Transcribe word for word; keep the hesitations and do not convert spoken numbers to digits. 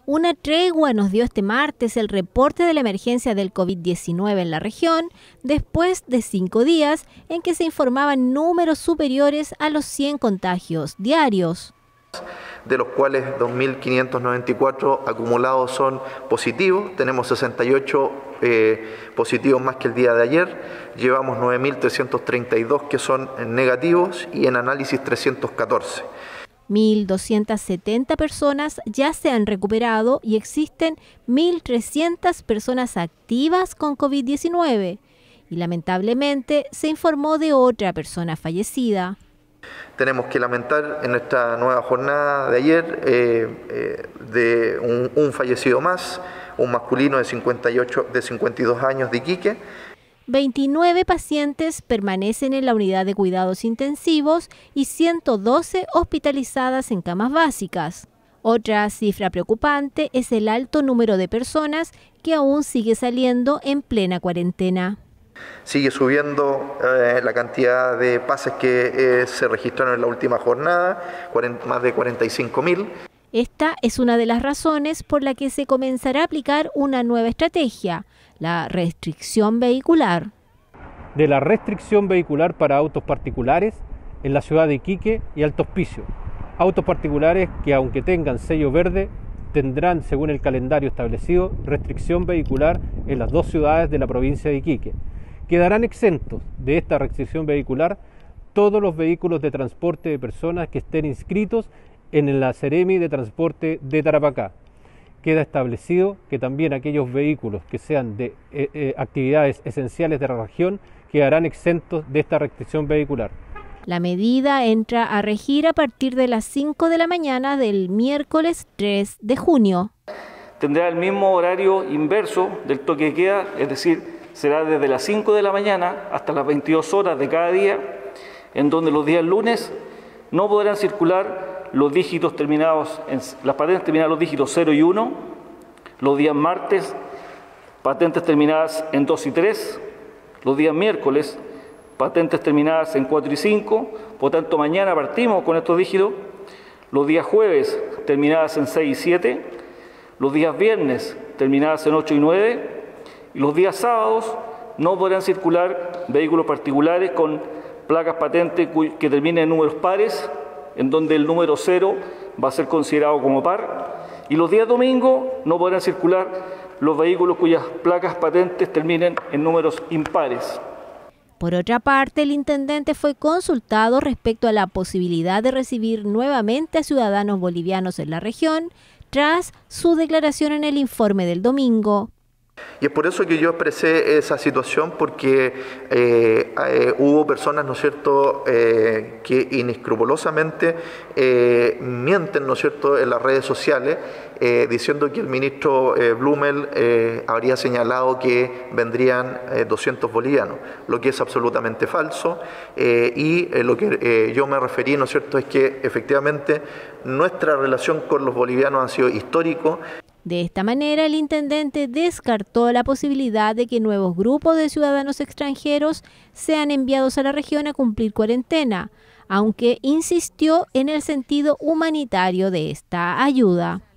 Una tregua nos dio este martes el reporte de la emergencia del COVID diecinueve en la región, después de cinco días en que se informaban números superiores a los cien contagios diarios. De los cuales dos mil quinientos noventa y cuatro acumulados son positivos, tenemos sesenta y ocho eh, positivos más que el día de ayer, llevamos nueve mil trescientos treinta y dos que son negativos y en análisis trescientos catorce. mil doscientas setenta personas ya se han recuperado y existen mil trescientas personas activas con COVID diecinueve. Y lamentablemente se informó de otra persona fallecida. Tenemos que lamentar en nuestra nueva jornada de ayer eh, eh, de un, un fallecido más, un masculino de cincuenta y ocho, de cincuenta y dos años de Iquique. veintinueve pacientes permanecen en la unidad de cuidados intensivos y ciento doce hospitalizadas en camas básicas. Otra cifra preocupante es el alto número de personas que aún sigue saliendo en plena cuarentena. Sigue subiendo eh, la cantidad de pases que eh, se registraron en la última jornada, más de cuarenta y cinco mil. Esta es una de las razones por la que se comenzará a aplicar una nueva estrategia, la restricción vehicular. De la restricción vehicular para autos particulares en la ciudad de Iquique y Alto Hospicio. Autos particulares que, aunque tengan sello verde, tendrán, según el calendario establecido, restricción vehicular en las dos ciudades de la provincia de Iquique. Quedarán exentos de esta restricción vehicular todos los vehículos de transporte de personas que estén inscritos en la Seremi de Transporte de Tarapacá. Queda establecido que también aquellos vehículos que sean de eh, eh, actividades esenciales de la región quedarán exentos de esta restricción vehicular. La medida entra a regir a partir de las cinco de la mañana del miércoles tres de junio. Tendrá el mismo horario inverso del toque de queda, es decir, será desde las cinco de la mañana hasta las veintidós horas de cada día, en donde los días lunes no podrán circular los dígitos terminados, en, las patentes terminadas en los dígitos cero y uno, los días martes, patentes terminadas en dos y tres, los días miércoles, patentes terminadas en cuatro y cinco, por tanto mañana partimos con estos dígitos, los días jueves terminadas en seis y siete, los días viernes terminadas en ocho y nueve, y los días sábados no podrán circular vehículos particulares con placas patentes que terminen en números pares, en donde el número cero va a ser considerado como par, y los días domingos no podrán circular los vehículos cuyas placas patentes terminen en números impares. Por otra parte, el intendente fue consultado respecto a la posibilidad de recibir nuevamente a ciudadanos bolivianos en la región tras su declaración en el informe del domingo. Y es por eso que yo expresé esa situación, porque eh, eh, hubo personas, ¿no es cierto?, eh, que inescrupulosamente eh, mienten, ¿no es cierto?, en las redes sociales, eh, diciendo que el ministro eh, Blumel eh, habría señalado que vendrían eh, doscientos bolivianos, lo que es absolutamente falso. Eh, y eh, lo que eh, yo me referí, ¿no es cierto?, es que efectivamente nuestra relación con los bolivianos ha sido histórico. De esta manera, el intendente descartó la posibilidad de que nuevos grupos de ciudadanos extranjeros sean enviados a la región a cumplir cuarentena, aunque insistió en el sentido humanitario de esta ayuda.